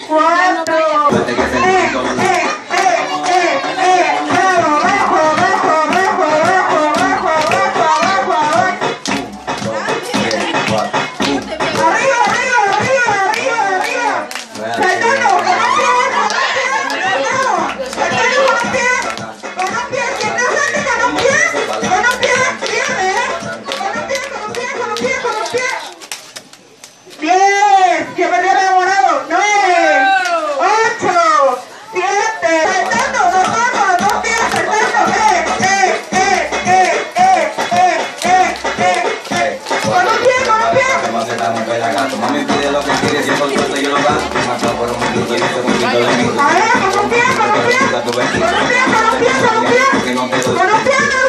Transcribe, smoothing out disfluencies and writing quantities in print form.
4. Mami pide lo que quiere, si por suerte yo lo gasto. Matado por un minuto y ese poquito de mí. A ver, con los pies, con los pies. Con los pies, con los pies, con los pies. Con los pies.